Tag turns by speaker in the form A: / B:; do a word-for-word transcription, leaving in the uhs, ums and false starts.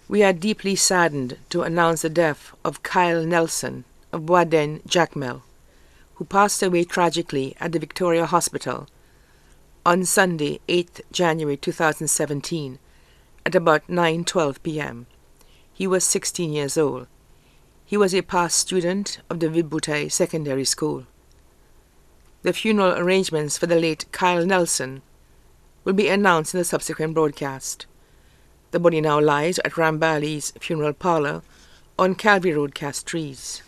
A: We are deeply saddened to announce the death of Kyle Nelson of Boisden, Jacmel, who passed away tragically at the Victoria Hospital on Sunday, eighth January two thousand seventeen, at about nine twelve p m He was sixteen years old. He was a past student of the Viboutai Secondary School. The funeral arrangements for the late Kyle Nelson will be announced in the subsequent broadcast. The body now lies at Rambali's funeral parlor on Calvary Road, Castries.